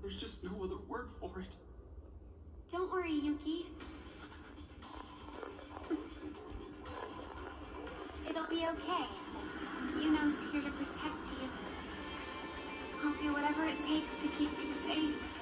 There's just no other word for it. Don't worry, Yuki. It'll be okay. Yuno's here to protect you. I'll do whatever it takes to keep you safe.